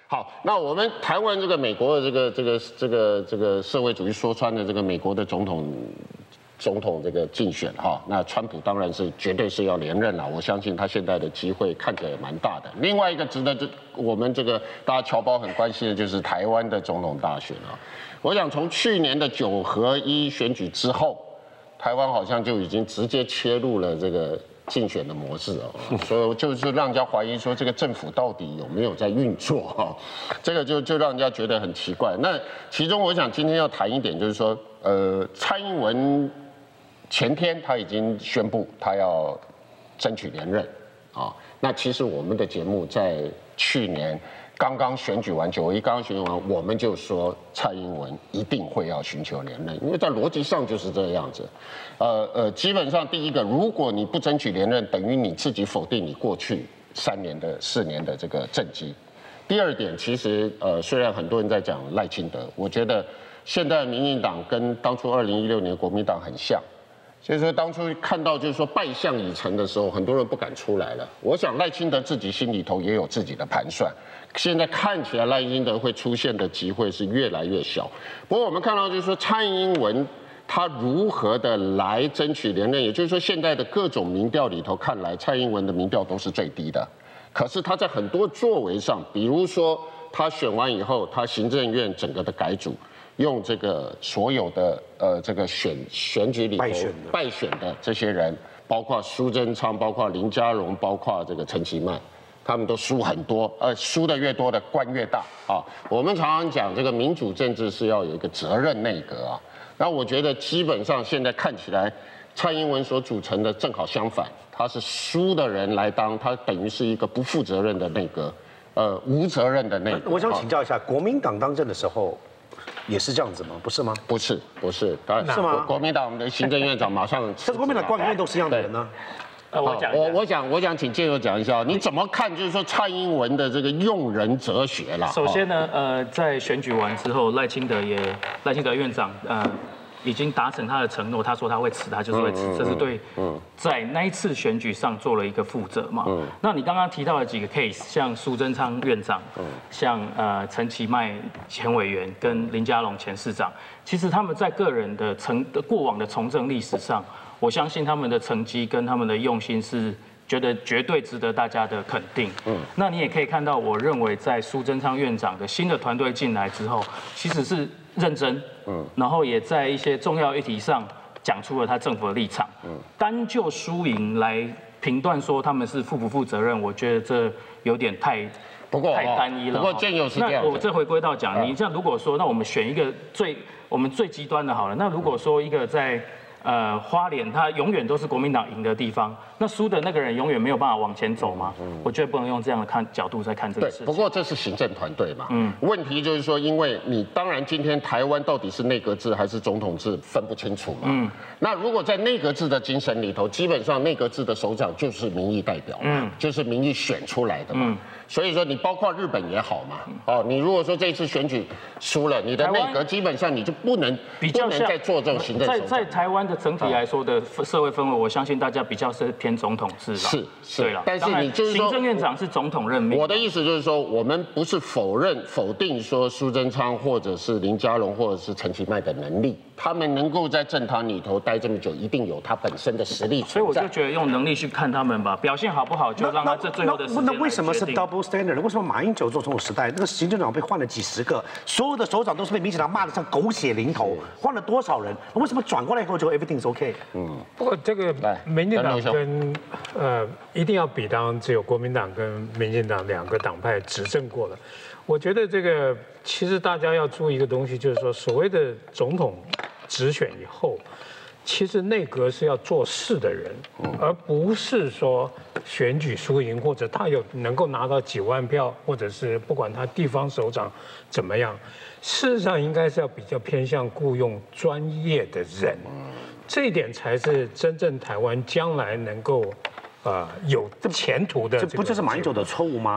好，那我们谈完这个美国的这个社会主义说穿的这个美国的总统这个竞选哈，那川普当然是绝对是要连任了，我相信他现在的机会看起来也蛮大的。另外一个值得我们这个大家侨胞很关心的就是台湾的总统大选啊。我想从去年的9合1选举之后，台湾好像就已经直接切入了这个竞选的模式哦，所以就是让人家怀疑说这个政府到底有没有在运作哈，这个就让人家觉得很奇怪。那其中我想今天要谈一点，就是说，蔡英文前天他已经宣布他要争取连任啊。那其实我们的节目在去年刚刚选举完9合1刚刚选举完，我们就说蔡英文一定会要寻求连任，因为在逻辑上就是这个样子。基本上第一个，如果你不争取连任，等于你自己否定你过去4年的这个政绩。第二点，其实虽然很多人在讲赖清德，我觉得现在民进党跟当初2016年国民党很像。所以说，当初看到就是说败相已成的时候，很多人不敢出来了。我想赖清德自己心里头也有自己的盘算。现在看起来赖清德会出现的机会是越来越小。不过我们看到就是说蔡英文他如何的来争取连任，也就是说现在的各种民调里头看来，蔡英文的民调都是最低的。可是他在很多作为上，比如说他选完以后，他行政院整个的改组。用这个所有的这个选举里头败选的这些人，包括苏贞昌，包括林佳龙，包括这个陈其迈，他们都输很多，输的越多的官越大啊。我们常常讲这个民主政治是要有一个责任内阁啊。那我觉得基本上现在看起来，蔡英文所组成的正好相反，他是输的人来当，他等于是一个不负责任的内阁，无责任的内阁。 我想请教一下，国民党当政的时候。也是这样子吗？不是吗？ 不是，当然是吗？ 国民党的行政院长马上， 但是国民党官员都是一样的人呢。 我想请建友讲一下，你怎么看？就是说蔡英文的这个用人哲学啦。 首先呢，在选举完之后，赖清德院长已经达成他的承诺，他说他会辞，他就是会辞，这是对在那一次选举上做了一个负责嘛。那你刚刚提到的几个 case， 像苏贞昌院长，像陈其迈前委员跟林佳龙前市长，其实他们在个人的过往的从政历史上，我相信他们的成绩跟他们的用心是觉得绝对值得大家的肯定。那你也可以看到，我认为在苏贞昌院长的新的团队进来之后，其实是认真，然后也在一些重要议题上讲出了他政府的立场。单就输赢来评断说他们是负不负责任，我觉得这有点太单一了。 不过建友是这样。 那我再回归到讲，你这样如果说，那我们选一个我们最极端的好了。那如果说一个在花莲，它永远都是国民党赢的地方，那输的那个人永远没有办法往前走吗？我觉得不能用这样的角度在看这个事情。 不过这是行政团队嘛，问题就是说，因为你当然今天台湾到底是内阁制还是总统制分不清楚嘛，那如果在内阁制的精神里头，基本上内阁制的首长就是民意代表嘛，就是民意选出来的嘛。所以说，你包括日本也好嘛，你如果说这一次选举输了，你的内阁基本上你就不能再做这种行政首长。 在台湾的整体来说的社会氛围，我相信大家比较是偏总统制了。 是， 对了。 但是你就是说， 行政院长是总统任命。 我的意思就是说，我们不是否定说苏贞昌或者是林佳龙或者是陈其迈的能力，他们能够在政坛里头待这么久，一定有他本身的实力存在。 所以我就觉得用能力去看他们吧，表现好不好就让他这最后的时间来决定。 那为什么是 double standard？ 为什么马英九做总统时代，那个行政长被换了几十个，所有的首长都是被民进党骂得像狗血淋头，换了多少人？为什么转过来以后就 everything is okay？ 不过这个民进党跟一定要比当只有国民党跟民进党2个党派执政过了。我觉得这个其实大家要注意一个东西，就是说所谓的总统直选以后。其实内阁是要做事的人，而不是说选举输赢或者他能够拿到几万票，或者是不管他地方首长怎么样，事实上应该是要比较偏向雇佣专业的人，这一点才是真正台湾将来能够有前途的。 这不就是马英九的错误吗？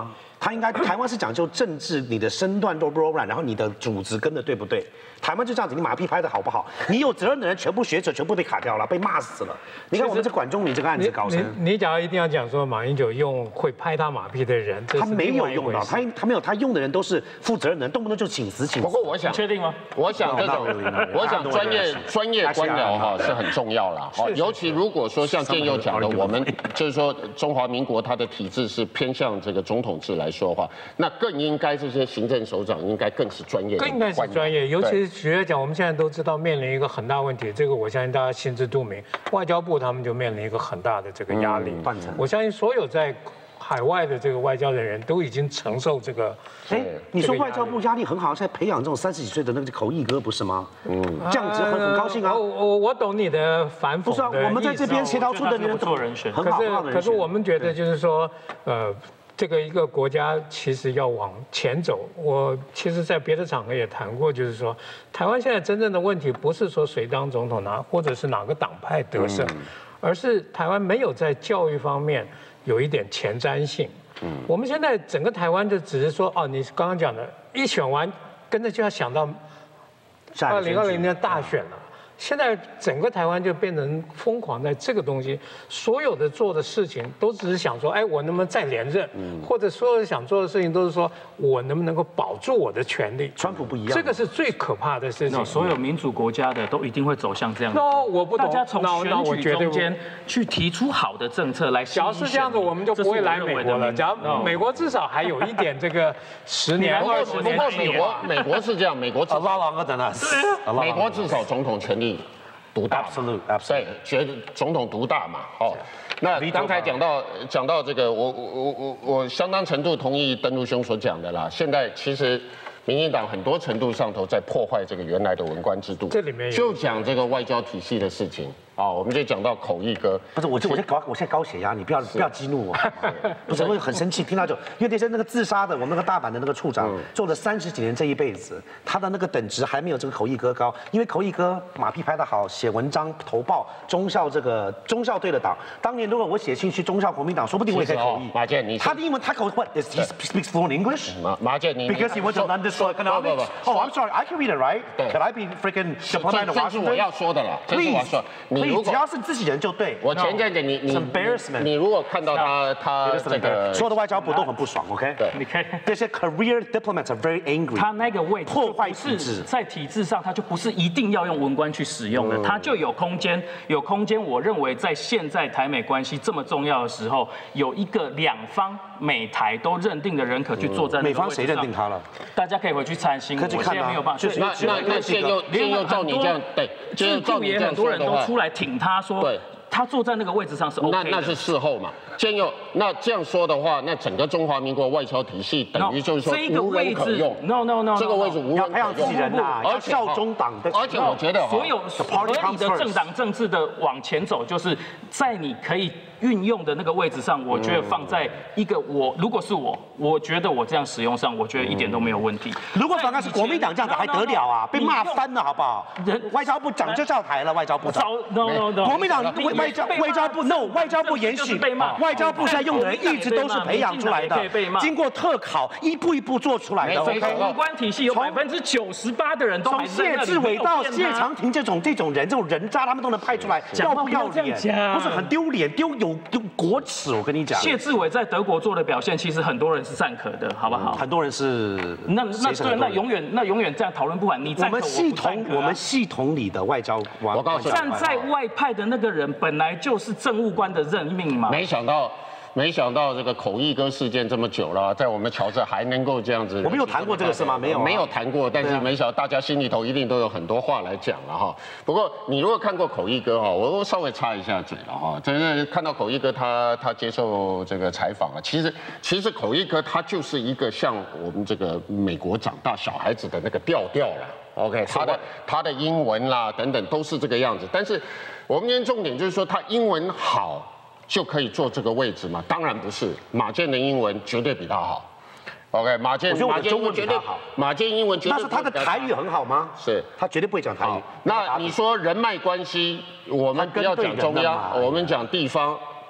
他应该台湾是讲究政治，你的身段都柔软，然后你的组织跟的对不对？台湾就这样子，你马屁拍的好不好？你有责任的人全部学者全部被卡掉了，被骂死了。你看我们这管中闵这个案子搞成， 你假如一定要讲说马英九用会拍他马屁的人， 他没有用到，他没有，他用的人都是负责任的人，动不动就请辞。 不过我想确定吗？ 我想这种，我想专业官僚哈是很重要啦。哈，尤其如果说像建佑讲的，我们就是说中华民国它的体制是偏向这个总统制来说的话，那更应该这些行政首长应该更是专业， 更应该是专业。尤其是举例讲，我们现在都知道面临一个很大问题，这个我相信大家心知肚明。外交部他们就面临一个很大的这个压力。我相信所有在海外的这个外交人员都已经承受这个。 哎，你说外交部压力很好，现在培养这种30几岁的那个口译哥不是吗？这样子很高兴啊。 我懂你的反讽。 不是啊，我们在这边协调出的人做人选， 很好的人选。 可是我们觉得就是说，这个一个国家其实要往前走。我其实，在别的场合也谈过，就是说，台湾现在真正的问题不是说谁当总统或者是哪个党派得胜，而是台湾没有在教育方面有一点前瞻性。我们现在整个台湾就只是说，哦，你刚刚讲的，一选完，跟着就要想到2020年大选了。现在整个台湾就变成疯狂在这个东西，所有的做的事情都只是想说，哎，我能不能再连任？或者所有的想做的事情都是说我能不能够保住我的权利？ 川普不一样， 这个是最可怕的事情。 所有民主国家的都一定会走向这样。 我不懂。 大家从选举中间去提出好的政策来。 假如是这样子，我们就不会来美国了。假如美国至少还有一点这个10年、20年。 不过美国是这样，美国至少美国至少总统权力独大，对，觉得总统独大嘛，哦。那刚才讲到这个，我相当程度同意登陆兄所讲的啦。现在其实民进党很多程度上头在破坏这个原来的文官制度， 这里面就讲这个外交体系的事情。啊，我们就讲到口译哥， 不是我现在高血压，你不要激怒我，不是我很生气，听到就因为那个自杀的，我们那个大阪的那个处长做了30几年这一辈子，他的那个等值还没有这个口译哥高，因为口译哥马屁拍得好，写文章投报忠孝对了党，当年如果我写信去忠孝国民党，说不定我也可以口译。 马健，他的英文他口what he speaks fluent English？ 马健，你 because he went to London for economics。Oh, I'm sorry, I can read it, right? Can I be freaking diplomat in Washington？ 这是我要说的了，这是我要说。 只要是自己人就对。 我前阵子你如果看到他这个所有的外交部都很不爽 ，OK？ 对， 你看这些 career diplomats are very angry。 他那个位置破坏体制， 在体制上他就不是一定要用文官去使用的，他就有空间。我认为在现在台美关系这么重要的时候，有一个两方美台都认定的人可去坐在那个位置上。 美方谁认定他了？ 大家可以回去参新闻，我现在没有办法。 那现又照你这样对， 制度也很多人都出来挺他说，他坐在那个位置上是 OK 的。 那是事后嘛。建佑，那这样说的话，那整个中华民国外交体系等于就是说无人可用。 No， 这个位置无人可用。 要培养自己人呐，而效忠党的。 而且我觉得所有合理的政党政治的往前走，就是在你可以运用的那个位置上，我觉得放在一个如果是我觉得我这样使用上，我觉得一点都没有问题。 如果反而是国民党这样子还得了啊？被骂翻了好不好？外交部长就下台了，外交部长。 No， 国民党外交部 no， 外交部延续。外交部现在用的人一直都是培养出来的，经过特考，一步一步做出来的。 OK， 文官体系有98%的人都从谢志伟到谢长廷这种人渣，他们都能派出来，要不要脸？不是很丢脸，有国耻。我跟你讲， 谢志伟在德国做的表现，其实很多人是赞可的，好不好？ 很多人是那永远这样讨论不完。你赞可我们系统里的外交， 我告诉你， 站在外派的那个人本来就是政务官的任命嘛。 没想到这个口译哥事件这么久了，在我们乔治还能够这样子。 我们有谈过这个事吗？ 没有谈过，但是没想到大家心里头一定都有很多话来讲了哈。不过你如果看过口译哥哈，我稍微插一下嘴了哈，真的看到口译哥他接受这个采访啊，其实口译哥他就是一个像我们这个美国长大小孩子的那个调了。OK， 他的英文啦等等都是这个样子，但是我们今天重点就是说他英文好就可以坐这个位置吗？当然不是，马健的英文绝对比他好。OK， 马健英文绝对好，马健英文绝对。 但是他的台语很好吗？ 是， 他绝对不会讲台语。 那你说人脉关系，我们不要讲中央，我们讲地方。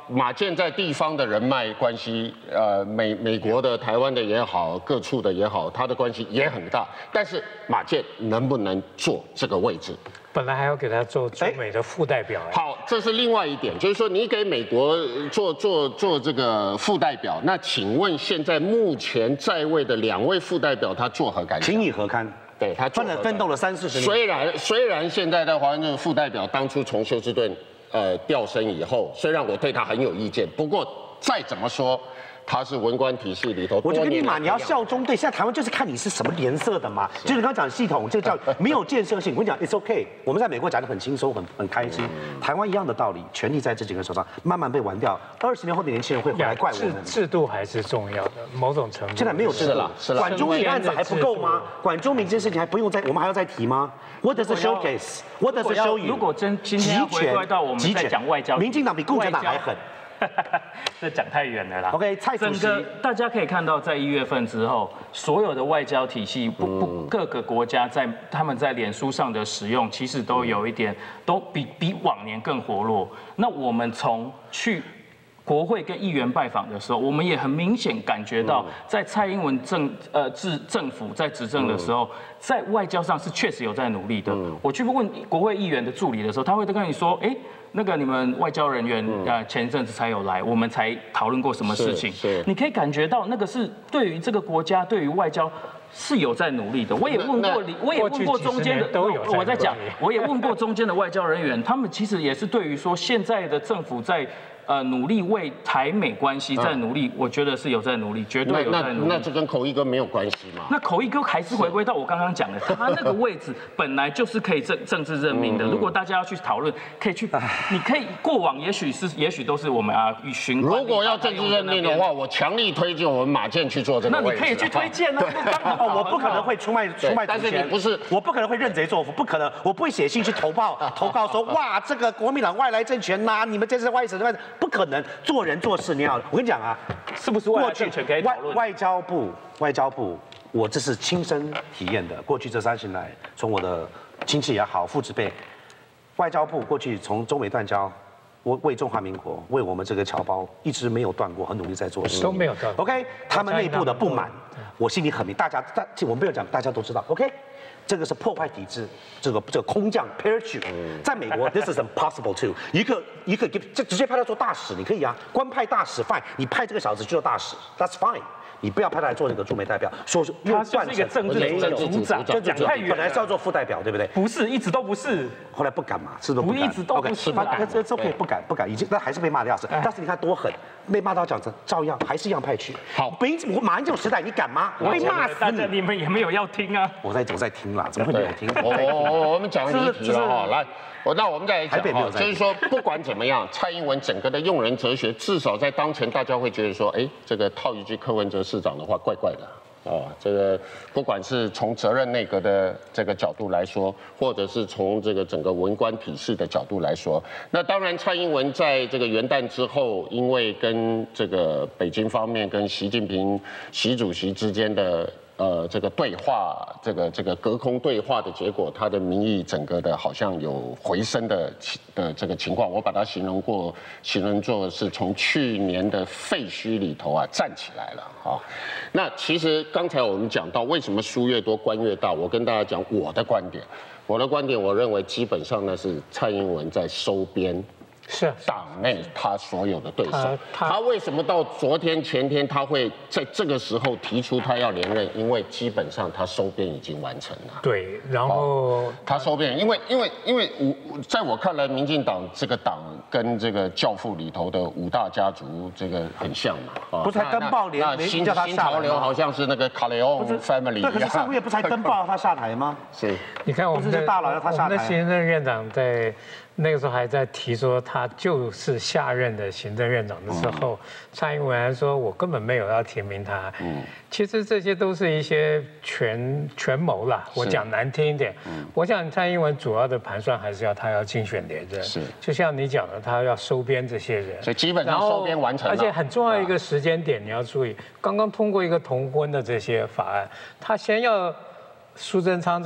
马建在地方的人脉关系，美国的、台湾的也好，各处的也好，他的关系也很大。但是马建能不能做这个位置？ 本来还要给他做中美的副代表。 好，这是另外一点，就是说你给美国做这个副代表，那请问现在目前在位的2位副代表，他作何感想？ 情以何堪？ 对他奋斗了30-40年。 虽然现在的华盛顿副代表当初从休斯顿调升以后，虽然我对他很有意见，不过再怎么说。他是文官体系里头， 我就跟你讲，你要效忠对。现在台湾就是看你是什么颜色的嘛。就是刚刚讲系统，这个叫没有建设性。我跟你讲 ，it's okay。我们在美国讲得很轻松，很开心。台湾一样的道理，权力在这几个人手上慢慢被玩掉。20年后的年轻人会回来怪我们。 制度还是重要的，某种程度。 现在没有制度了，管中闵案子还不够吗？管中闵这件事情还不用我们还要再提吗 ？What does it showcase? What does it show you? 如果今天要回归到我们在讲外交， 民进党比共产党还狠。 这讲太远了啦。 OK， 蔡主席， 大家可以看到，在1月份之后，所有的外交体系各个国家他们在脸书上的使用，其实都有一点都比往年更活络。那我们从去国会跟议员拜访的时候，我们也很明显感觉到，在蔡英文政府在执政的时候，在外交上是确实有在努力的。我去问国会议员的助理的时候，他会跟你说，那个你们外交人员前一阵子才有来，我们才讨论过什么事情。你可以感觉到那个是对于这个国家，对于外交是有在努力的。我也问过中间的，我在讲，我也问过中间的外交人员，他们其实也是对于说现在的政府在。努力为台美关系在努力，我觉得是有在努力，绝对有在努力。 那这跟口译哥没有关系嘛？ 那口译哥还是回归到我刚刚讲的，他那个位置本来就是可以政治任命的。如果大家要去讨论，你可以过往也许都是我们询。 如果要政治任命的话，我强力推荐我们马建去做这个位置。 那你可以去推荐啊。 我不可能会出卖但是你不是， 我不可能会认贼作父，不可能，我不会写信去投告说哇，这个国民党外来政权呐，你们这是外省的。不可能，做人做事你要，我跟你讲啊， 是不是外来政权可以讨论？ 外交部，我这是亲身体验的。过去这30年来，从我的亲戚也好，父执辈，外交部过去从中美断交，为中华民国，为我们这个侨胞一直没有断过，很努力在做事， 都没有断。 OK， 他们内部的不满，我心里很明，我们不要讲，大家都知道。OK。这个是破坏体制，这个空降 parachute， 在美国 this is impossible too。一个直接派他做大使，你可以啊，官派大使 fine， 你派这个小子去做大使 that's fine。你不要派他来做那个驻美代表，说是他就是一个政治组长，讲太远了。 本来是要做副代表，对不对？ 不是，一直都不是。 后来不敢嘛，是不是不敢？ 一直都不是。 这可以不敢，已经但还是被骂的要死。但是你看多狠，被骂到讲成照样还是一样派去。 好， 我马英九时代你敢吗？我被骂死你。 你们也没有要听啊。 我在听啦，怎么会没有听？ 我们讲离题了哈，来。那我们再来讲哈，就是说不管怎么样，蔡英文整个的用人哲学，至少在当前大家会觉得说，这个套一句柯文哲市长的话，怪怪的。这个不管是从责任内阁的这个角度来说，或者是从这个整个文官体系的角度来说，那当然蔡英文在这个元旦之后，因为跟这个北京方面跟习近平习主席之间的这个对话，这个隔空对话的结果，他的民意整个的好像有回升的这个情况，我把它形容作是从去年的废墟里头站起来了啊。那其实刚才我们讲到为什么书越多官越大，我跟大家讲我的观点，我认为基本上呢是蔡英文在收编。是党内他所有的对手，他为什么到昨天前天他会在这个时候提出他要连任？因为基本上他收编已经完成了。对，然后他收编，因为在我看来，民进党这个党跟这个教父里头的5大家族这个很像嘛。不是登报连新潮流好像是那个卡雷翁 family 一样。对，可是上个月不才登报他下台吗？是，你看我们的大佬要他下台，我们的行政院长在。那个时候还在提说他就是下任的行政院长的时候，蔡英文还说我根本没有要提名他。其实这些都是一些权谋啦，我讲难听一点。我想蔡英文主要的盘算还是他要竞选连任。是，就像你讲的，他要收编这些人，所以基本上收编完成了。而且很重要一个时间点，你要注意，刚刚通过一个同婚的这些法案，他先要苏贞昌这个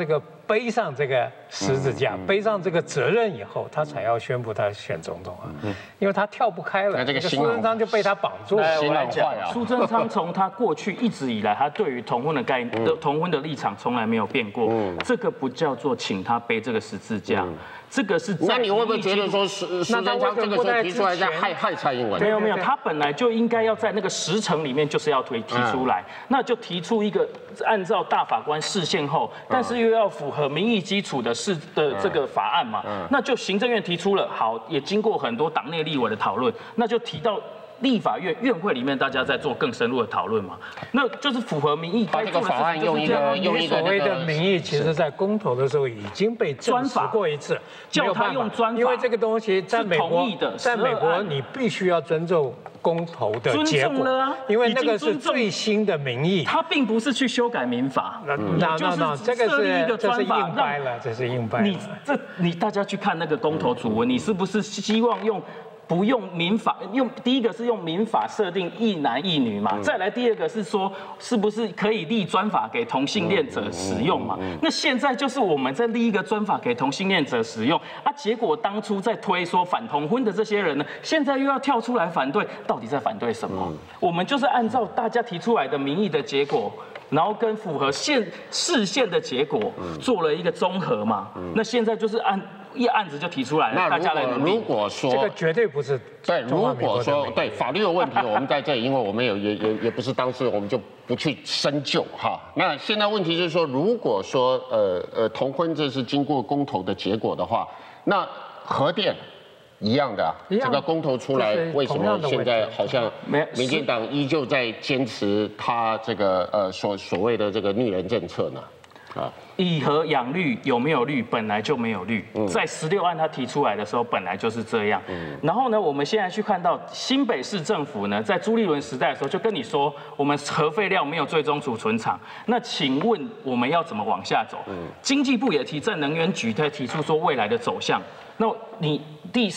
背上这个十字架，背上这个责任以后，他才要宣布他选总统啊，因为他跳不开了。这个苏贞昌就被他绑住了。 我来讲，苏贞昌从他过去一直以来，他对于同婚的概念、同婚的立场从来没有变过。这个不叫做请他背这个十字架。这个是， 那你会不会觉得说苏贞昌这个时候提出来在害蔡英文？ 没有，他本来就应该要在那个10程里面就是要提出来，那就提出一个按照大法官释宪后，但是又要符合民意基础的这个法案嘛，那就行政院提出了，好，也经过很多党内立委的讨论，那就提到。立法院院会里面，大家在做更深入的讨论嘛，那就是符合民意。 把这个法案用一个所谓的民意，其实在公投的时候已经被证实过一次， 叫他用专法， 因为这个东西在美国，在美国你必须要尊重公投的结果，因为那个是最新的民意。 他并不是去修改民法， 那这个是硬掰了，这是硬掰。 你大家去看那个公投主文，你是不是希望用？不用民法，第一个是用民法设定一男一女嘛，再来第二个是说是不是可以立专法给同性恋者使用嘛？那现在就是我们在立一个专法给同性恋者使用啊，结果当初在推说反同婚的这些人呢，现在又要跳出来反对，到底在反对什么？我们就是按照大家提出来的民意的结果。然后跟符合释宪的结果做了一个综合嘛，那现在就是一案子就提出来了，大家来努力。 如果说这个绝对不是对，如果说对法律的问题，我们在这里，因为我们也不是当事人，我们就不去深究哈。那现在问题就是说，如果说同婚这是经过公投的结果的话，那核电。一样的啊，这个公投出来，为什么现在好像民进党依旧在坚持他这个所谓的这个女人政策呢？啊， 以核养绿有没有绿本来就没有绿，在16案他提出来的时候本来就是这样。然后呢，我们现在去看到新北市政府呢，在朱立伦时代的时候就跟你说，我们核废料没有最终储存场，那请问我们要怎么往下走？经济部也在能源局在提出说未来的走向。那你第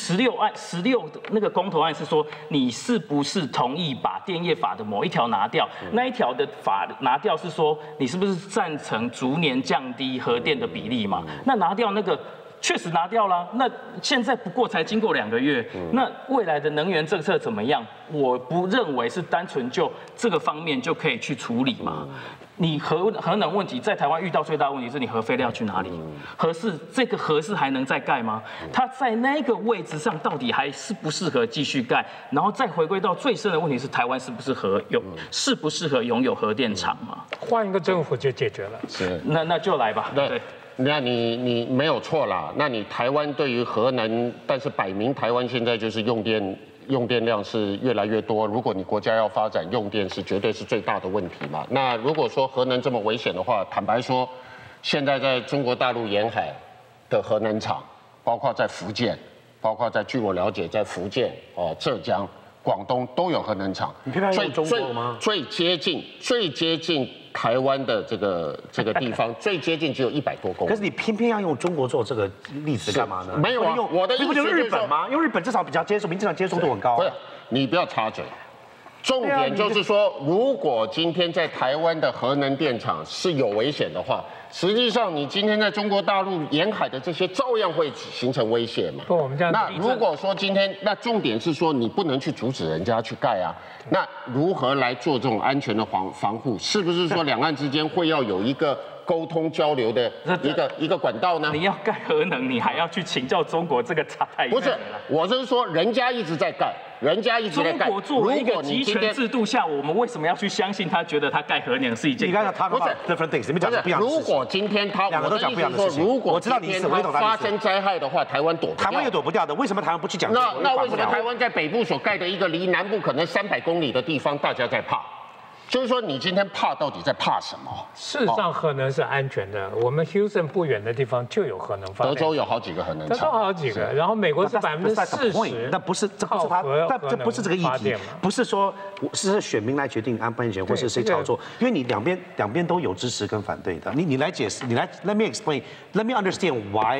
16那个公投案是说，你是不是同意把电业法的某一条拿掉？那一条的法拿掉是说，你是不是赞成逐年降低核电的比例嘛？那拿掉那个。确实拿掉了，那现在不过才经过2个月，那未来的能源政策怎么样？我不认为是单纯就这个方面就可以去处理嘛。你核能问题在台湾遇到最大的问题是你核废料去哪里？这个核四还能再盖吗？它在那个位置上到底还适不适合继续盖？然后再回归到最深的问题是台湾适不适合拥有核电厂嘛？ 换一个政府就解决了。 是， 那就来吧。对。 那你没有错啦。那你台湾对于核能，但是摆明台湾现在就是用电量是越来越多。如果你国家要发展用电，是绝对是最大的问题嘛。那如果说核能这么危险的话，坦白说，现在在中国大陆沿海的核能厂，包括在福建，包括据我了解，在福建、浙江、广东都有核能厂。 你偏偏用中国吗？ 最接近台湾的这个地方最接近只有100多公里。 可是你偏偏要用中国做这个例子干嘛呢？ 没有啊，我的意思不就日本吗？用日本至少比较民进党接受度很高。 不是，你不要插嘴。重点就是说，如果今天在台湾的核能电厂是有危险的话，实际上你今天在中国大陆沿海的这些照样会形成威胁嘛。那如果说今天，那重点是说你不能去阻止人家去盖啊。那如何来做这种安全的防护？是不是说两岸之间会要有一个沟通交流的一个管道呢？ 你要盖核能，你还要去请教中国，这个差太远了。 不是，我是说人家一直在盖。中国作为一个集权制度下，我们为什么要去相信他？觉得他盖核能是一件？ 你刚才他不是 different things， 你们讲的不一样的事情。 如果今天他两个都讲不一样的事情， 如果今天他发生灾害的话，台湾躲不掉。 台湾也躲不掉的，为什么台湾不去讲？ 那为什么台湾在北部所盖的一个离南部可能300公里的地方，大家在怕？就是说，你今天怕到底在怕什么？ 事实上，核能是安全的。我们 Houston 不远的地方就有核能发电。 德州有好几个核能厂。 德州好几个，然后美国是40%。 那不是，这不是他，但这不是这个议题，不是说是选民来决定安不安全，或是谁炒作，因为你两边都有支持跟反对的。你来解释，你来 Let me explain，Let me understand why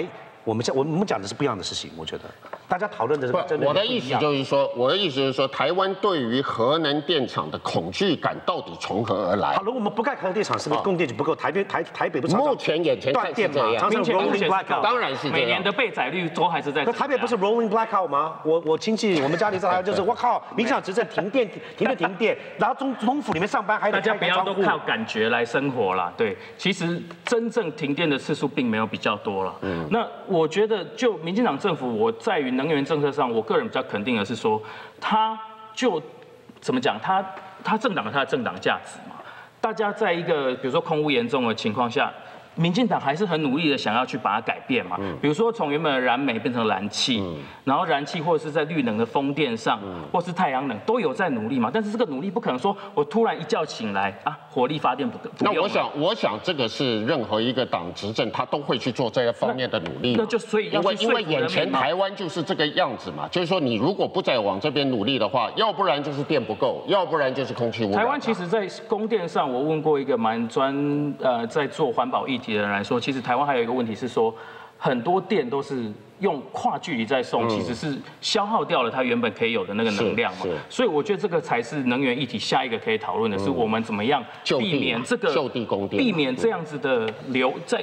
我们讲的是不一样的事情，我觉得大家讨论的真的我的意思就是说，台湾对于核能电厂的恐惧感到底从何而来？ 好，如果我们不盖核能电厂，是不是供电就不够？台北不是目前眼前断电嘛？常常 rolling blackout， 当然是这样。 每年的备载率都还是在。 那台北不是 rolling blackout 吗？我亲戚，我们家里在台湾就是，我靠，民进党执政停电，然后中府里面上班还得大家不要都靠感觉来生活啦。对，其实真正停电的次数并没有比较多了。那我觉得就民进党政府，我在于能源政策上，我个人比较肯定的是说，他就怎么讲，他政党有他的政党价值嘛。大家在一个比如说空污严重的情况下，民进党还是很努力的想要去把它改变嘛。比如说从原本的燃煤变成燃气，然后燃气或者是在绿能的风电上，或是太阳能都有在努力嘛。但是这个努力不可能说我突然一觉醒来啊，火力发电不那我想这个是任何一个党执政他都会去做这方面的努力。 那就所以因为眼前台湾就是这个样子嘛，就是说你如果不再往这边努力的话，要不然就是电不够，要不然就是空气污染。 台湾其实在供电上，我问过一个蛮在做环保议题的人来说，其实台湾还有一个问题是说，很多电都是用跨距离在送，其实是消耗掉了它原本可以有的那个能量嘛。所以我觉得这个才是能源议题下一个可以讨论的，是我们怎么样避免这个就地供电， 避免这样子的在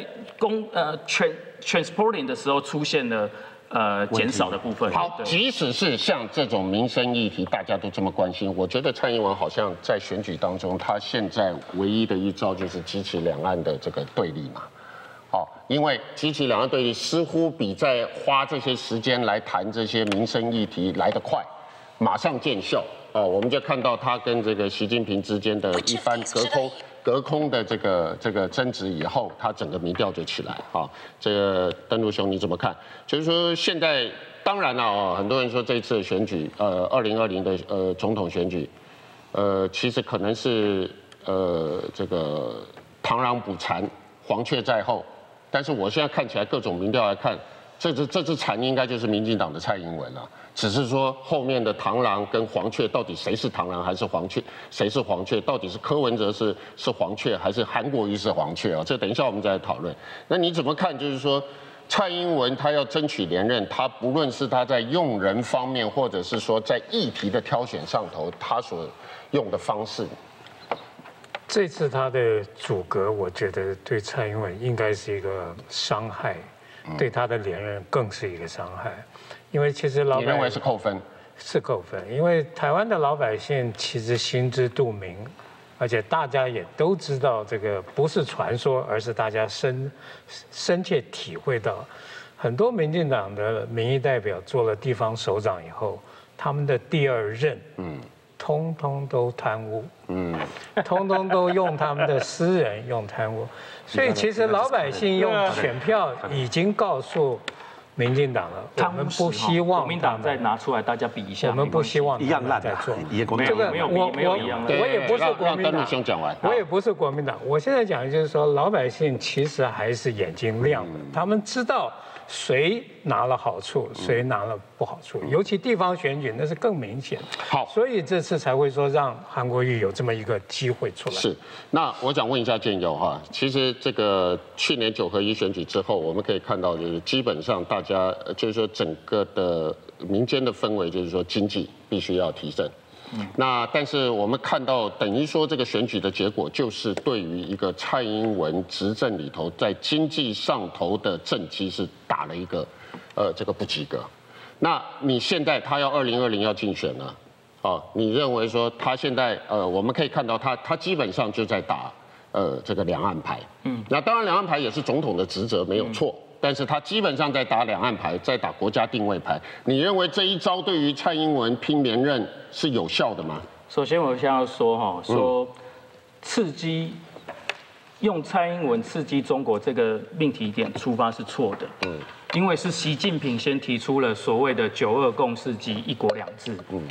transporting 的时候出现的减少的部分。 好，即使是像这种民生议题，大家都这么关心，我觉得蔡英文好像在选举当中，他现在唯一的一招就是激起两岸的这个对立嘛。好，因为激起两岸对立似乎比在花这些时间来谈这些民生议题来得快，马上见效。我们就看到他跟这个习近平之间的一番隔空的这个争执以后，他整个民调就起来。好，这个登陆兄你怎么看？就是说现在当然了很多人说这次的选举，2020的总统选举，其实可能是这个螳螂捕蝉，黄雀在后。但是我现在看起来各种民调来看，这只蝉应该就是民进党的蔡英文了。只是说后面的螳螂跟黄雀到底谁是螳螂还是黄雀，谁是黄雀？到底是柯文哲是黄雀还是韩国瑜是黄雀啊？这等一下我们再来讨论。那你怎么看？就是说蔡英文他要争取连任，他不论是他在用人方面，或者是说在议题的挑选上头，他所用的方式。 这次他的阻隔，我觉得对蔡英文应该是一个伤害，对他的连任更是一个伤害，因为其实你认为是扣分？ 是扣分，因为台湾的老百姓其实心知肚明，而且大家也都知道这个不是传说，而是大家深切体会到，很多民进党的民意代表做了地方首长以后，他们的第二任，通通都贪污，通通都用他们的私人用贪污，所以其实老百姓用选票已经告诉民进党了，我们不希望国民党再拿出来大家比一下， 我们不希望一样烂的做。 这个没有一样的， 我也不是国民党，我也不是国民党。我现在讲的就是说，老百姓其实还是眼睛亮的，他们知道谁拿了好处，谁拿了不好处，尤其地方选举那是更明显。 好， 所以这次才会说让韩国瑜有这么一个机会出来。 是，那我想问一下建友哈，其实这个去年9合1选举之后，我们可以看到就是基本上大家就是说整个的民间的氛围就是说经济必须要提振。那但是我们看到，等于说这个选举的结果，就是对于一个蔡英文执政里头，在经济上头的政绩是打了一个这个不及格。那你现在他要2020要竞选了，你认为说他现在我们可以看到他基本上就在打这个两岸牌。那当然两岸牌也是总统的职责没有错。但是他基本上在打两岸牌，在打国家定位牌。你认为这一招对于蔡英文拼连任是有效的吗？ 首先，我先要说说刺激用蔡英文刺激中国这个命题点出发是错的。因为是习近平先提出了所谓的9·2共识及1国2制。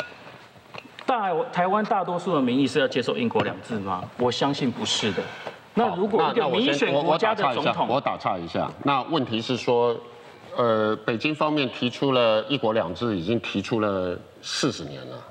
台湾大多数的民意是要接受1国2制吗？我相信不是的。那如果一个民选国家的总统， 我打岔一下，那问题是说，北京方面提出了1国2制，已经提出了40年了。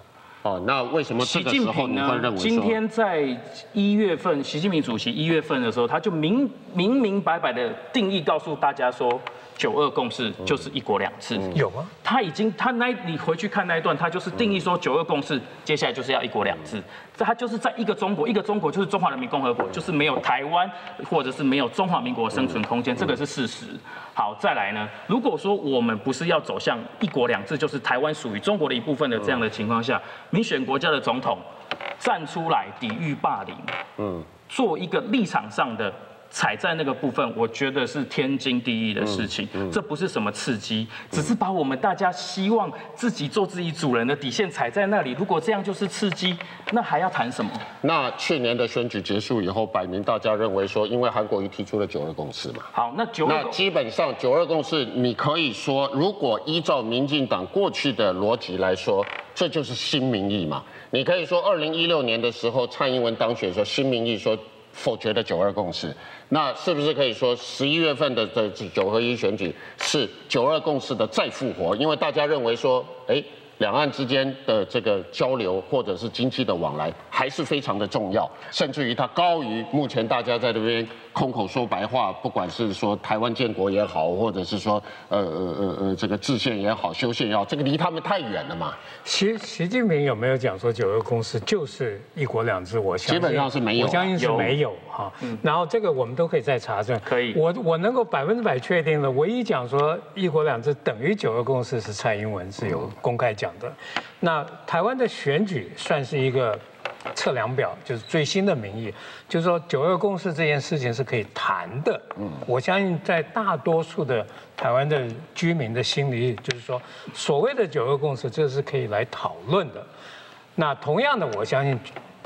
哦，那为什么这个时候你会认为说？ 今天在1月份，习近平主席1月份的时候，他就明白白的定义告诉大家说，9·2共识就是1国2制。 有吗？ 你回去看那一段，他就是定义说9·2共识，接下来就是要1国2制。他就是在一个中国就是中华人民共和国，就是没有台湾或者是没有中华民国的生存空间，这个是事实。好，再来呢，如果说我们不是要走向1国2制，就是台湾属于中国的一部分的这样的情况下，民选国家的总统站出来抵御霸凌，做一个立场上的踩在那个部分，我觉得是天经地义的事情，这不是什么刺激，只是把我们大家希望自己做自己主人的底线踩在那里。如果这样就是刺激，那还要谈什么？ 那去年的选举结束以后，摆明大家认为说，因为韩国瑜提出了9·2共识嘛。 好，那基本上9·2共识，你可以说，如果依照民进党过去的逻辑来说，这就是新民意嘛。你可以说，2016年的时候，蔡英文当选的时候，新民意说否决的9·2共识。那是不是可以说11月份的9合1选举是9·2共识的再复活？因为大家认为说，两岸之间的这个交流或者是经济的往来还是非常的重要，甚至于它高于目前大家在这边空口说白话，不管是说台湾建国也好，或者是说这个制宪也好、修宪也好，这个离他们太远了嘛。 习近平有没有讲说9·2共识就是1国2制？我相信基本上是没有， 我相信是没有哈。然后这个我们都可以再查证。 可以， 我能够100%确定的，唯一讲说1国2制等于9·2共识是蔡英文是有公开讲的。那台湾的选举算是一个测量表，就是最新的民意，就是说9·2共识这件事情是可以谈的。我相信在大多数的台湾的居民的心里，就是说所谓的9·2共识，这是可以来讨论的。那同样的，我相信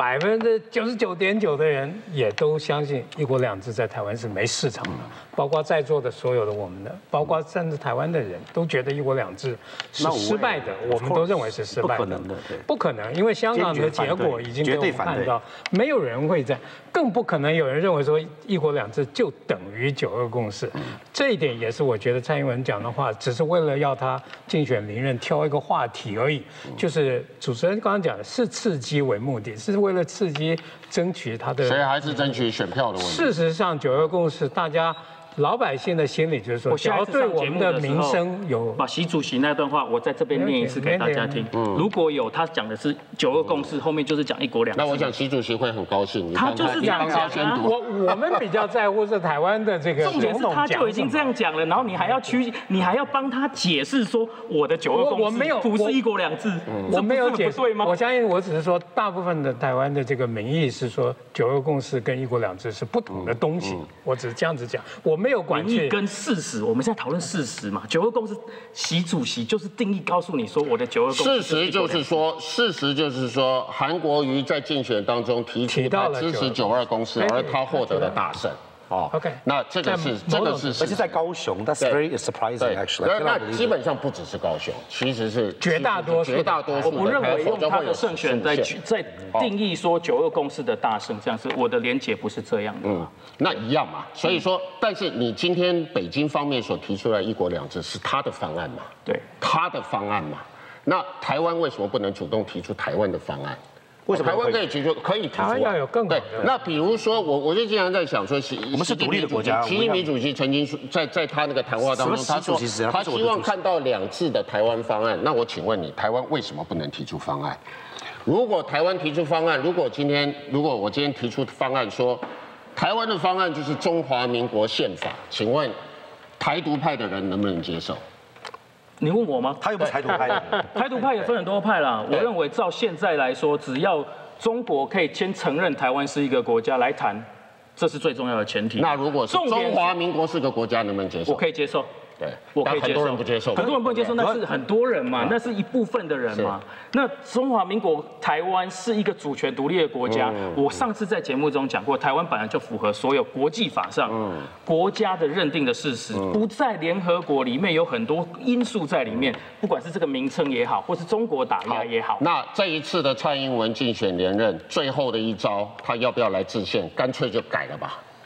99.9%的人也都相信1国2制在台湾是没市场的，包括在座的所有的我们的，包括甚至台湾的人都觉得1国2制是失败的，我们都认为是失败的， 不可能的， 不可能，因为香港的结果已经给我们看到，没有人会更不可能有人认为说1国2制就等于9·2共识，这一点也是我觉得蔡英文讲的话，只是为了要他竞选连任挑一个话题而已，就是主持人刚刚讲的是刺激为目的，是为了刺激争取他的， 所以还是争取选票的问题。 事实上9·2共识，大家老百姓的心理就是说，只要对我们的民生有， 把习主席那段话，我在这边念一次给大家听。如果有他讲的是9·2共识，后面就是讲1国2制。 那我想习主席会很高兴。 他就是这样讲啊。 我们比较在乎是台湾的这个重点是他就已经这样讲了，然后你还要帮他解释说我的9·2共识不是1国2制， 我没有解释对吗？ 我相信我只是说，大部分的台湾的这个民意是说9·2共识跟1国2制是不同的东西，我只是这样子讲，我没有管去。 跟事实，我们现在讨论事实嘛。9·2共识，习主席就是定义告诉你说我的9·2共识。 事实就是说，韩国瑜在竞选当中提出他支持9·2共识，而他获得了大胜。哦 ，OK， 那这个是， 而且在高雄 ，That's very surprising actually。 那基本上不只是高雄，其实是绝大多数。 我不认为用他的胜选在定义说9·2共识的大胜，这样是我的连结不是这样的。 那一样嘛。所以说，但是你今天北京方面所提出来1国2制是他的方案嘛？ 对， 他的方案嘛。那台湾为什么不能主动提出台湾的方案？ 为什么台湾可以提出？可以提出。 台湾要有更好的。 对，那比如说我就经常在想说， 我们是独立的国家。 习近平主席曾经说，在他那个谈话当中，他说他希望看到2制的台湾方案。那我请问你，台湾为什么不能提出方案？如果台湾提出方案，如果我今天提出方案说，台湾的方案就是中华民国宪法，请问台独派的人能不能接受？ 你问我吗？ 他又不是台独派的， 台独派也分很多派啦。我认为照现在来说，只要中国可以先承认台湾是一个国家来谈，这是最重要的前提。 那如果是中华民国是个国家，能不能接受？ 我可以接受。 对， 我可以接受。 很多人不接受， 很多人不接受，那是很多人嘛，那是一部分的人嘛。那中华民国台湾是一个主权独立的国家。我上次在节目中讲过，台湾本来就符合所有国际法上国家的认定的事实，不在联合国里面有很多因素在里面，不管是这个名称也好，或是中国打压也好。 那这一次的蔡英文竞选连任，最后的一招，他要不要来制宪？干脆就改了吧。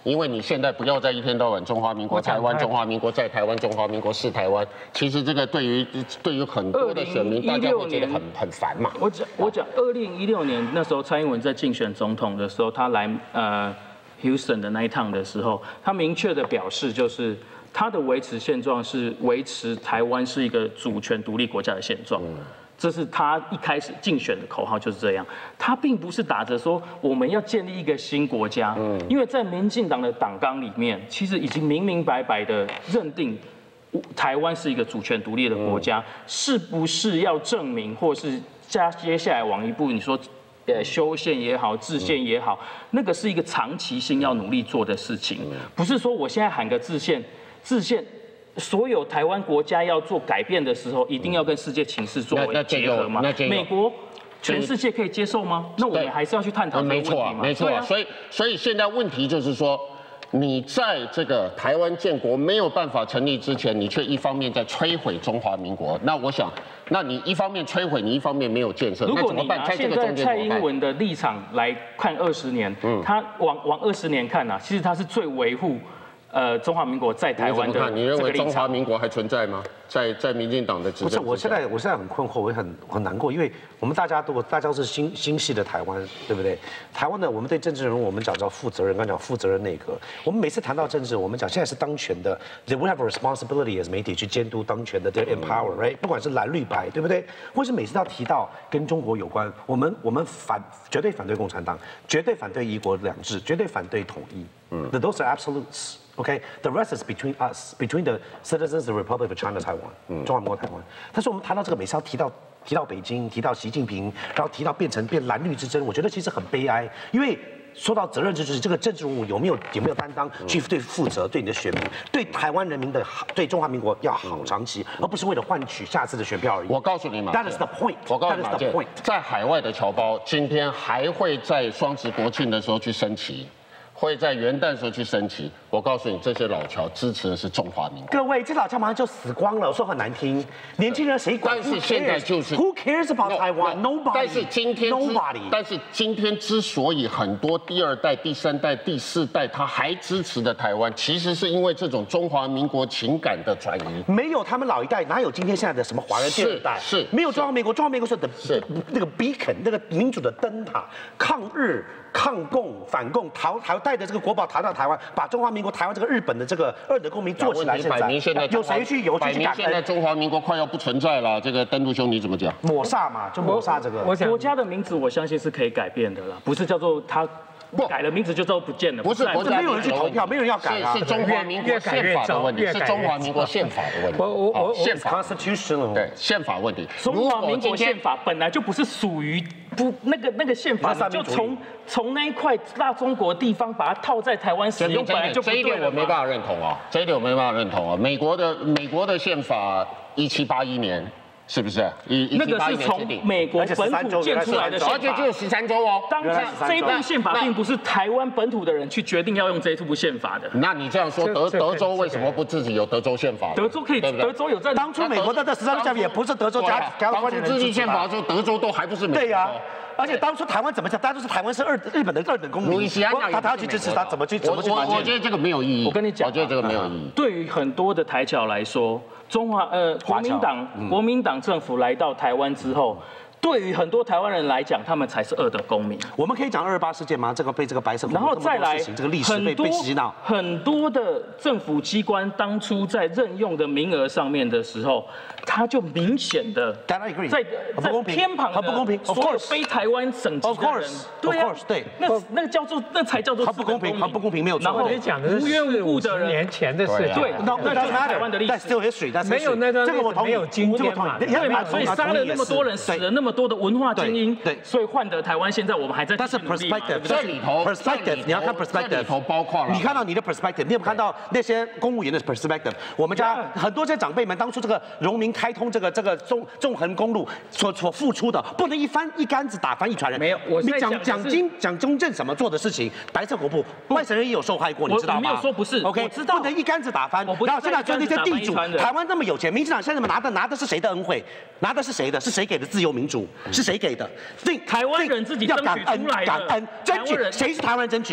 因为你现在不要再一天到晚中华民国台湾、中华民国在台湾、中华民国是台湾，其实这个对于很多的选民，大家会觉得很烦嘛。 我讲2016年那时候蔡英文在竞选总统的时候，他来Houston 的那一趟的时候，他明确的表示就是他的维持现状是维持台湾是一个主权独立国家的现状。这是他一开始竞选的口号，就是这样。他并不是打着说我们要建立一个新国家，因为在民进党的党纲里面，其实已经明明白白的认定台湾是一个主权独立的国家，是不是要证明，或是接下来往一步，你说修宪也好，制宪也好，那个是一个长期性要努力做的事情，不是说我现在喊个制宪。所有台湾国家要做改变的时候，一定要跟世界情势作为结合吗？美国全世界可以接受吗？那我们还是要去探讨这个问题嘛。 没错，所以现在问题就是说，你在这个台湾建国没有办法成立之前，你却一方面在摧毁中华民国。那我想，那你一方面摧毁，你一方面没有建设， 如果你拿现在蔡英文的立场来看20年，他往20年看啊，其实他是最维护。中华民国在台湾的， 你认为中华民国还存在吗？在民进党的执政？ 不是，我现在很困惑，我也很难过，因为我们大家都是新系的台湾，对不对？台湾呢，我们对政治人物我们讲叫负责任，刚讲负责任内阁。我们每次谈到政治，我们讲现在是当权的 ，we have a responsibility as 媒体去监督当权的 empower，right？ 不管是蓝绿白，对不对？或是每次要提到跟中国有关，我们绝对反对共产党，绝对反对一国两制，绝对反对统一。Those are absolutes. Okay, the rest is between us, between the citizens of the Republic of China, Taiwan, 中华民国台湾。但是我们谈到这个，每次要提到北京，提到习近平，然后提到变蓝绿之争，我觉得其实很悲哀，因为。说到责任制，就是这个政治人物有没有担当去对负责，对你的选民，对台湾人民的好，对中华民国要好长期，而不是为了换取下次的选票而已。 我告诉你嘛 ，That is the point。 我告诉你马健，在海外的侨胞今天还会在双十国庆的时候去升旗。会在元旦时候去升旗。我告诉你，这些老侨支持的是中华民国。 各位，这老侨马上就死光了，我说很难听。年轻人谁管？ 但是现在就是 Who cares about Taiwan? Nobody. 但是今天 Nobody. 但是今天之所以很多第二代、第三代、第四代他还支持的台湾，其实是因为这种中华民国情感的转移。 没有他们老一代，哪有今天现在的什么华人第二代？ 是没有中华民国，中华民国是那个 beacon， 那个民主的灯塔，抗日、抗共、反共，带着这个国宝逃到台湾，把中华民国台湾这个日本的这个二等公民做起来。现在有谁去感恩？ 现在中华民国快要不存在了。这个登陆兄你怎么讲？ 抹煞嘛，就抹煞这个。 国家的名字我相信是可以改变的啦，不是叫做它。改了名字就都不见了， 不是国家没有人去投票，没有人要改啊， 是中华民国宪法的问题，是中华民国宪法的问题。 我宪法 constitutional 对宪法问题。 中华民国宪法本来就不是属于那个宪法，就从那一块大中国地方把它套在台湾使用，本来就不对了。 这一点我没办法认同啊，这一点我没办法认同啊。美国的宪法1781年。是不是？ 那个是从美国本土建出来的宪法， 而且只有13州哦。 当这一部宪法并不是台湾本土的人去决定要用这一部宪法的。 那你这样说，德州为什么不自己有德州宪法？ 德州可以，德州有在。 当初美国的13州宪法也不是德州加当初自己宪法的时候，德州都还不是美国。 对呀。而且当初台湾怎么讲？大家都是台湾是日本的二等公民，他要去支持他，怎么去？ 我觉得这个没有意义。 我跟你讲， 我觉得这个没有意义。 对于很多的台侨来说，国民党政府来到台湾之后。对于很多台湾人来讲，他们才是二等公民。 我们可以讲228事件吗？这个被这个白色恐怖， 然后再来这个历史被洗脑。 很多的政府机关当初在任用的名额上面的时候，他就明显的在偏旁很不公平， 所有非台湾省籍的人，对啊，对，那才叫做很不公平，很不公平，没有错。 然后无缘无故的人 ，50年前的事， 对，那就是台湾的历史。 没有那段这个我同意， 今天嘛， 对嘛，所以杀了那么多人，死了那么多的文化精英，对，所以换得台湾现在我们还在。 但是 perspective 这里头 perspective 你要看 perspective 里头包括了， 你看到你的 perspective， 你有没有看到那些公务员的 perspective？ 我们家很多这些长辈们当初这个荣民开通这个纵横公路所付出的，不能一竿子打翻一船人。 没有，我蒋中正什么做的事情，白色恐怖，外省人也有受害过，你知道吗？ 我没有说不是 ，OK， 我知道， 不能一竿子打翻。然后现在就那些地主，台湾那么有钱，民进党现在拿的是谁的恩惠？拿的是谁的？是谁给的自由民主？是谁给的？ 台湾人自己争取出来的， 感恩争取，谁是台湾人争取？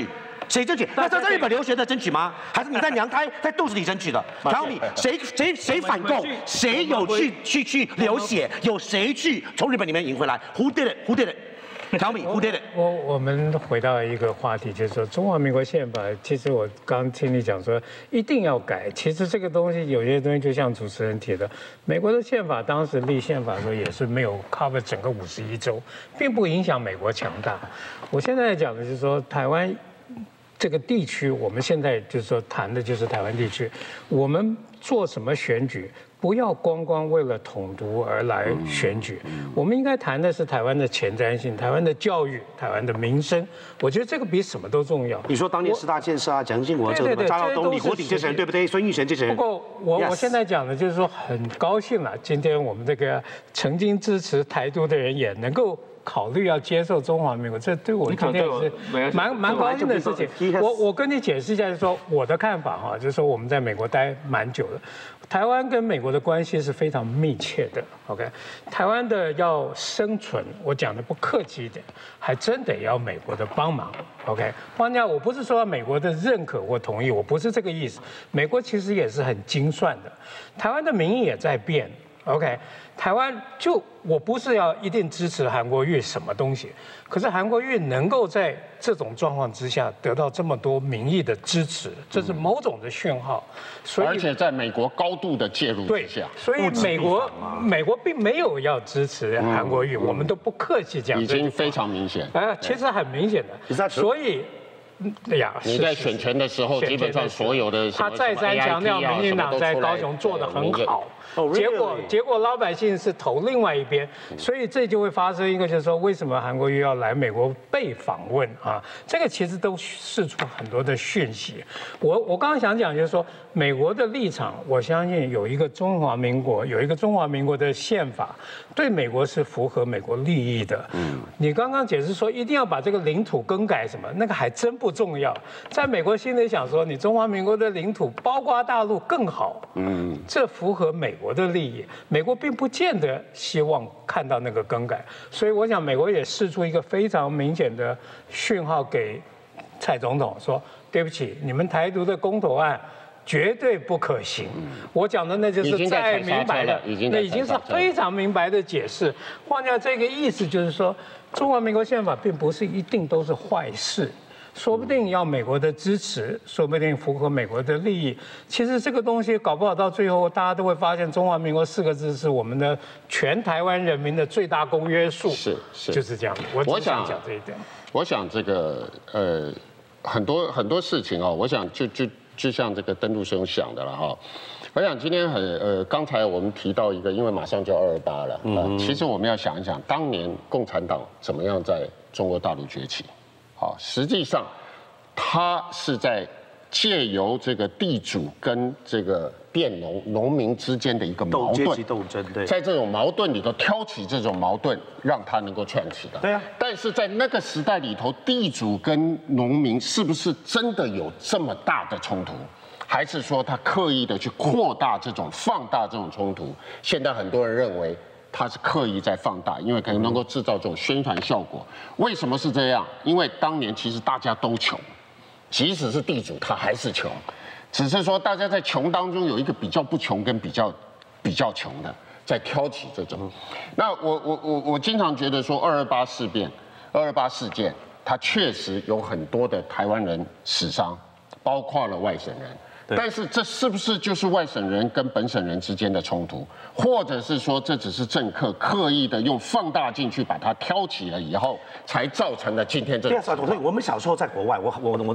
谁争取？那是在日本留学的争取吗？还是你在娘胎在肚子里争取的？Tell me， 谁反共？谁有去流血？有谁去从日本里面赢回来 ？Who did it？Who did it？Tell me who did it？ 我们回到一个话题，就是说中华民国宪法，其实我刚听你讲说一定要改。其实这个东西有些东西就像主持人提的，美国的宪法当时立宪法的时候也是没有 cover 整个51州，并不影响美国强大。我现在讲的就是说台湾这个地区，我们现在就是说谈的就是台湾地区，我们做什么选举？不要光光为了统独而来选举，我们应该谈的是台湾的前瞻性、台湾的教育、台湾的民生。我觉得这个比什么都重要。 你说当年10大建设啊，蒋经国这个张耀东、李国鼎这些人，对不对？孙玉璇这些人。 不过我现在讲的就是说，很高兴了，今天我们这个曾经支持台独的人也能够考虑要接受中华民国，这对我今天是蛮高兴的事情。我跟你解释一下，就是说我的看法哈，就是说我们在美国待蛮久的。台湾跟美国的关系是非常密切的 ，OK。台湾的要生存，我讲的不客气一点，还真得要美国的帮忙 ，OK。换句话，我不是说美国的认可或同意，我不是这个意思。美国其实也是很精算的，台湾的民意也在变 ，OK。台湾我不是要一定支持韩国瑜什么东西，可是韩国瑜能够在这种状况之下得到这么多民意的支持，这是某种的讯号。所以而且在美国高度的介入之下， 所以美国并没有要支持韩国瑜，我们都不客气讲， 已经非常明显。 其实很明显的，所以。 你在选前的时候，基本上所有的他再三强调，民进党在高雄做得很好，结果老百姓是投另外一边，所以这就会发生一个，就是说为什么韩国瑜要来美国被访问啊？这个其实都释出很多的讯息。我刚刚想讲就是说，美国的立场，我相信有一个中华民国的宪法，对美国是符合美国利益的。你刚刚解释说一定要把这个领土更改什么，那个还真不重要。在美国心里想说，你中华民国的领土包括大陆更好，这符合美国的利益。美国并不见得希望看到那个更改，所以我想美国也释出一个非常明显的讯号给蔡总统说，对不起，你们台独的公投案绝对不可行。我讲的那就是再明白的，那已经是非常明白的解释。换句话，这个意思就是说，中华民国宪法并不是一定都是坏事。说不定要美国的支持，说不定符合美国的利益。其实这个东西搞不好到最后，大家都会发现“中华民国4个字是我们的全台湾人民的最大公约数。是，就是这样。我想讲这一点。 我想这个很多事情哦，我想就像这个登陆兄想的了哈。我想今天刚才我们提到一个，因为马上就228了，其实我们要想一想，当年共产党怎么样在中国大陆崛起。好，实际上，他是在借由这个地主跟这个佃农民之间的一个矛盾， 阶级斗争，对， 在这种矛盾里头挑起这种矛盾，让他能够串起的。 对啊。 但是在那个时代里头，地主跟农民是不是真的有这么大的冲突？还是说他刻意的去扩大放大这种冲突？现在很多人认为。他是刻意在放大，因为可能能够制造这种宣传效果。为什么是这样？因为当年其实大家都穷，即使是地主，他还是穷，只是说大家在穷当中有一个比较不穷跟比较穷的，在挑起这种。那我经常觉得说228事件，它确实有很多的台湾人死伤，包括了外省人。但是这是不是就是外省人跟本省人之间的冲突，或者是说这只是政客刻意的用放大镜去把它挑起了以后，才造成了今天这个？ 对，我们小时候在国外，我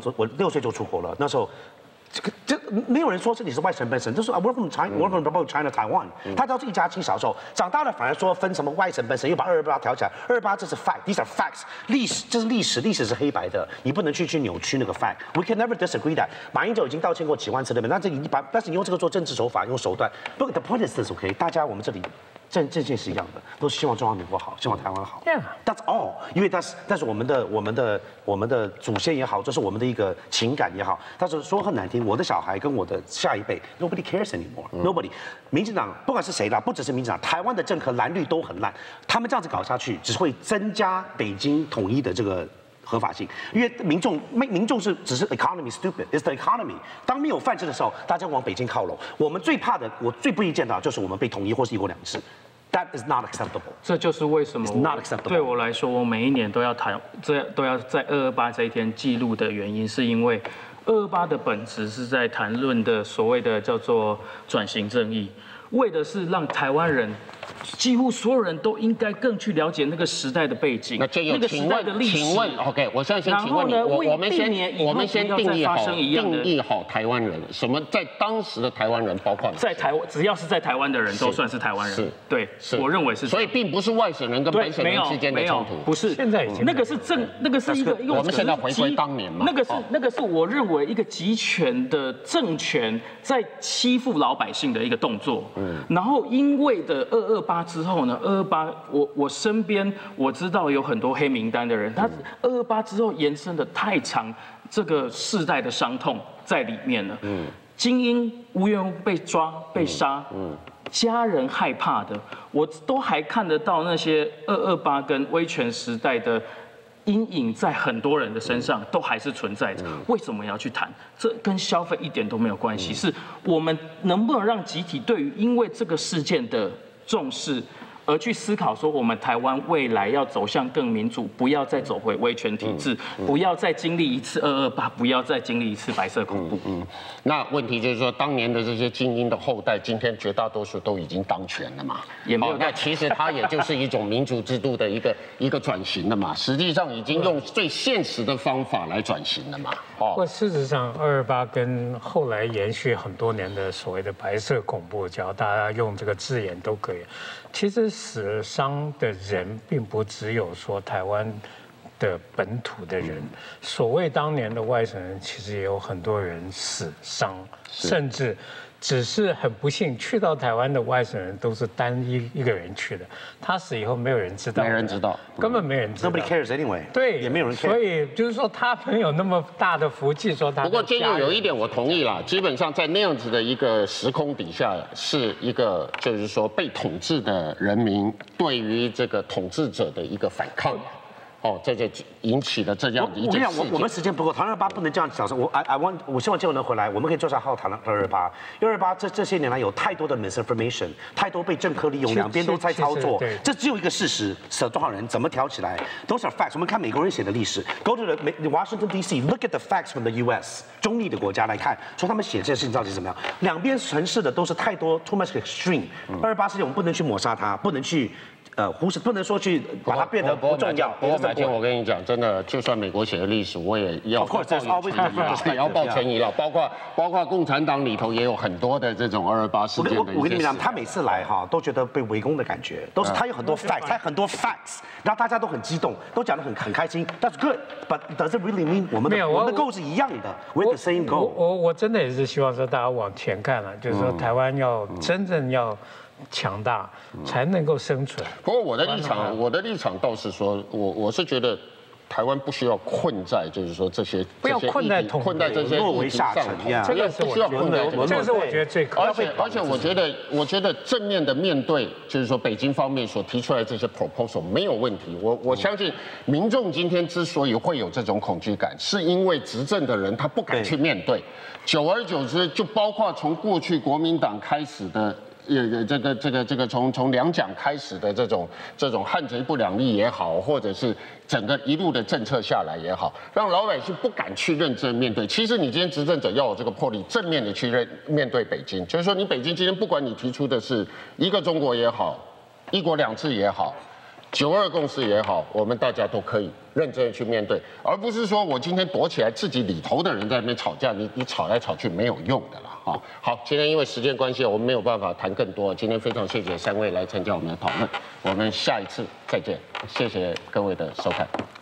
6岁就出国了，那时候。这没有人说这里是外省本省，就说we're from China Taiwan，他都是一家亲小时候，长大了反而说分什么外省本省，又把228挑起来，228这是 fact，these are facts， 历史这是历史，历史是黑白的，你不能去扭曲那个 fact，we can never disagree that。马英九已经道歉过几万次了，但是你用这个做政治手法，用手段，不 ，the point is this，OK， 大家我们这里。政见是一样的，都希望中华民国好，希望台湾好。That's all， 因为但是我们的祖先也好，这是我们的一个情感也好。但是说很难听，我的小孩跟我的下一辈 ，nobody cares anymore，nobody。民进党不管是谁啦，不只是民进党，台湾的政客蓝绿都很烂，他们这样子搞下去，只会增加北京统一的这个合法性，因为民众是只是 economy stupid，it's the economy。当没有饭吃的时候，大家往北京靠拢。我们最怕的，我最不易见到就是我们被统一或是1国2制。That is not acceptable。 这就是为什么 not acceptable。 对我来说，我每一年都要都要在228这一天记录的原因，是因为228的本质是在谈论的所谓的叫做转型正义，为的是让台湾人。几乎所有人都应该更去了解那个时代的背景， 那个时代的历史。请问 ，OK， 我现在先请问你，我们先定义好台湾人，什么在当时的台湾人包括在台湾，只要是在台湾的人都算是台湾人。是，对，我认为是。 所以并不是外省人跟本省人之间的冲突， 不是。 现在已经那个是一个我们现在回归当年嘛。 那个是我认为一个集权的政权在欺负老百姓的一个动作。然后因为的228之后呢，228我身边我知道有很多黑名单的人，他228之后延伸的太长，这个世代的伤痛在里面了。精英无缘无故被抓被杀，家人害怕的，我都还看得到那些228跟威权时代的阴影在很多人的身上都还是存在着。为什么要去谈？这跟消费一点都没有关系，是我们能不能让集体对于因为这个事件的重视，而去思考说，我们台湾未来要走向更民主，不要再走回威权体制，不要再经历一次228，不要再经历一次白色恐怖。 那问题就是说，当年的这些精英的后代，今天绝大多数都已经当权了嘛？ 也没有。 那其实它也就是一种民主制度的一个转型了嘛。实际上已经用最现实的方法来转型了嘛。 不过事实上，228跟后来延续很多年的所谓的白色恐怖，只要大家用这个字眼都可以。其实死伤的人并不只有说台湾的本土的人，所谓当年的外省人，其实也有很多人死伤，甚至只是很不幸去到台湾的外省人都是单一个人去的，他死以后没有人知道， 没人知道， 根本没人知道 ，Nobody cares anyway。 对， 也没有人 care。 所以就是说他没有那么大的福气，说他。 不过建佑有一点我同意啦，基本上在那样子的一个时空底下，是一个就是说被统治的人民对于这个统治者的一个反抗。这就引起了这样的一件事情。 我们时间不够，谈228不能这样讲。我希望建佑能回来，我们可以坐下好好谈228。228这些年来有太多的 misinformation， 太多被政客利用，两边都在操作。这只有一个事实，死了多少人，怎么挑起来 ，those are facts。我们看美国人写的历史 ，Go to the Washington D.C.，look at the facts from the U.S. 中立的国家来看，说他们写这些事情到底是怎么样。两边城市的都是太多 too much extreme。228事件我们不能去抹杀它，不能去。忽视不能说去把它变得不重要。 不过乃菁，我跟你讲，真的，就算美国写的历史，我也要抱歉意了。包括共产党里头也有很多的这种228事件的。 我跟你们讲，他每次来都觉得被围攻的感觉，都是他有很多 facts， 他很多 facts， 然后大家都很激动，都讲得很开心。That's good，but does it really mean 我们的 goal 是一样的 ，with the same goal。 我真的也是希望说大家往前看了，就是说台湾要真正要。强大才能够生存。 不过我的立场倒是说，我是觉得台湾不需要困在，就是说这些不要困在这些落为下层呀，这个是不需要困在这个是我觉得最可而且我觉得正面的面对，就是说北京方面所提出来这些 proposal 没有问题。我相信民众今天之所以会有这种恐惧感，是因为执政的人他不敢去面对，久而久之，就包括从过去国民党开始的。这个从两蒋开始的这种汉贼不两立也好，或者是整个一路的政策下来也好，让老百姓不敢去认真面对。其实你今天执政者要有这个魄力，正面的去面对北京，就是说你北京今天不管你提出的是一个中国也好，1国2制也好，92共识也好，我们大家都可以认真的去面对，而不是说我今天躲起来，自己里头的人在那边吵架，你吵来吵去没有用的啦。好，今天因为时间关系，我们没有办法谈更多。今天非常谢谢3位来参加我们的讨论，我们下一次再见，谢谢各位的收看。